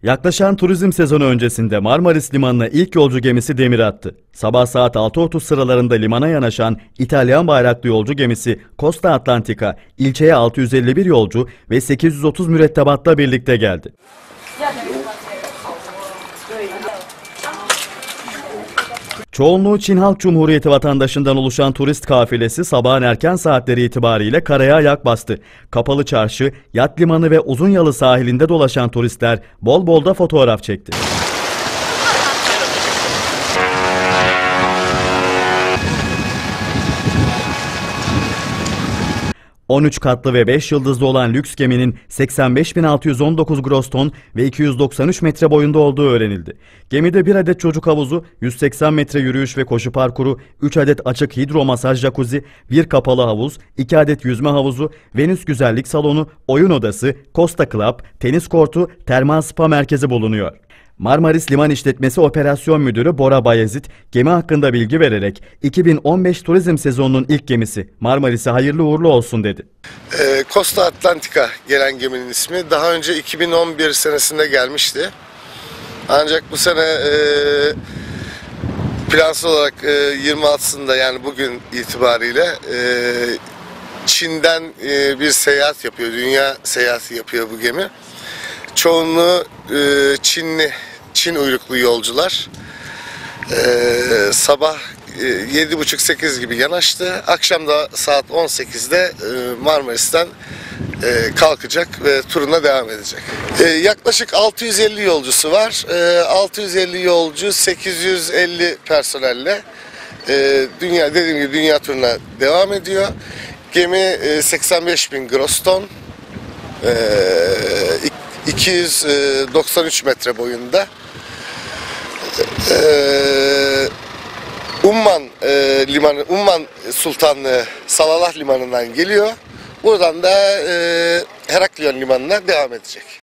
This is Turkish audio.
Yaklaşan turizm sezonu öncesinde Marmaris Limanı'na ilk yolcu gemisi demir attı. Sabah saat 6.30 sıralarında limana yanaşan İtalyan bayraklı yolcu gemisi Costa Atlantica, ilçeye 651 yolcu ve 830 mürettebatla birlikte geldi. Çoğunluğu Çin Halk Cumhuriyeti vatandaşından oluşan turist kafilesi sabahın erken saatleri itibariyle karaya ayak bastı. Kapalı Çarşı, yat limanı ve Uzunyalı sahilinde dolaşan turistler bol bol da fotoğraf çekti. 13 katlı ve 5 yıldızlı olan lüks geminin 85.619 gross ton ve 293 metre boyunda olduğu öğrenildi. Gemide 1 adet çocuk havuzu, 180 metre yürüyüş ve koşu parkuru, 3 adet açık hidromasaj jacuzzi, 1 kapalı havuz, 2 adet yüzme havuzu, Venüs güzellik salonu, oyun odası, Costa Club, tenis kortu, termal spa merkezi bulunuyor. Marmaris Liman İşletmesi Operasyon Müdürü Bora Bayezid, gemi hakkında bilgi vererek 2015 turizm sezonunun ilk gemisi Marmaris'e hayırlı uğurlu olsun dedi. Costa Atlantica gelen geminin ismi. Daha önce 2011 senesinde gelmişti. Ancak bu sene plansal olarak 26'sında, yani bugün itibariyle Çin'den bir seyahat yapıyor. Dünya seyahati yapıyor bu gemi. Çoğunluğu Çin uyruklu yolcular. Sabah 7.30-8 gibi yanaştı. Akşam da saat 18'de Marmaris'ten kalkacak ve turuna devam edecek. Yaklaşık 650 yolcusu var. 650 yolcu, 850 personelle dediğim gibi dünya turuna devam ediyor. Gemi 85.000 gross ton, 293 metre boyunda. Umman Sultanlığı Salalah Limanı'ndan geliyor. Buradan da Heraklion Limanı'na devam edecek.